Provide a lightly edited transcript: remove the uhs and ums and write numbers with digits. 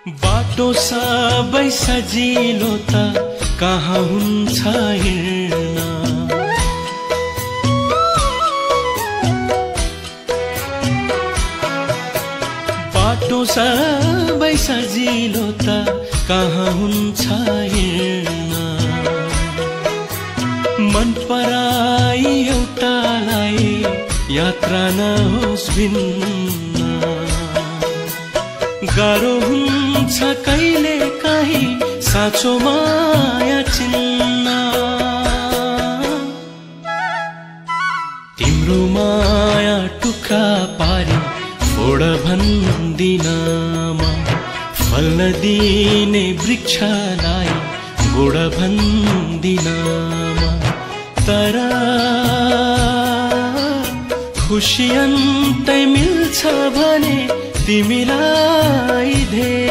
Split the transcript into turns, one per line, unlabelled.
बाटो सबै सजिलो त कहाँ हुन्छ हिँड्न। बाटो सबै सजिलो त कहाँ हुन्छ हिँड्न। मन पराई एउटालाई यात्रा नहोस् भिन्न। गाह्रो हुन्छ कहिले काहीँ साँचो माया चिन्न। तिम्रो माया टुक्रा पारी फोड भन्दिनमा, फल्न दिने वृक्षलाई गोड भन्दिनमा। तर खुसी अन्तै मिल्छ भने तिमीलाई धेरै